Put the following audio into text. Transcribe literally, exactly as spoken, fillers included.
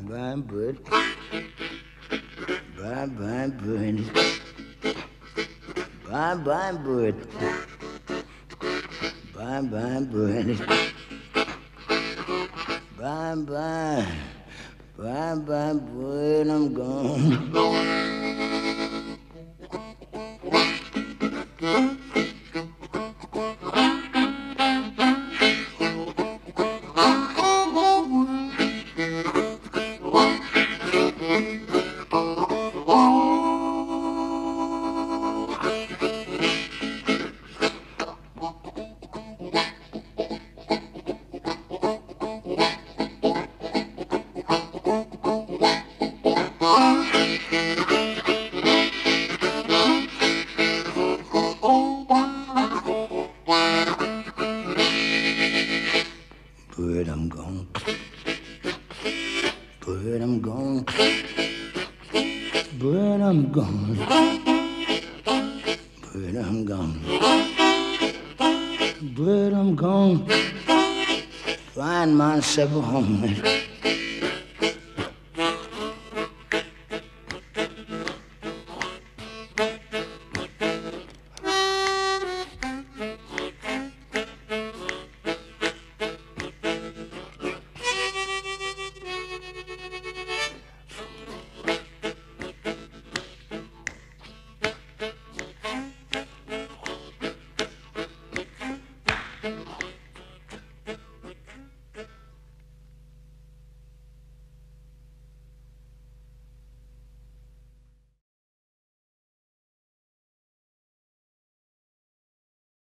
bye, bird. Bye, bye, bird. Bye, bye, bird. Bye, bye, bird. Bye, bye. Bye, bye, bird, I'm gone. Bird, I'm gone. Bird, I'm gone. Bird, I'm gone. Bird, I'm gone. Bird, I'm gone. Find myself a home. Thank you.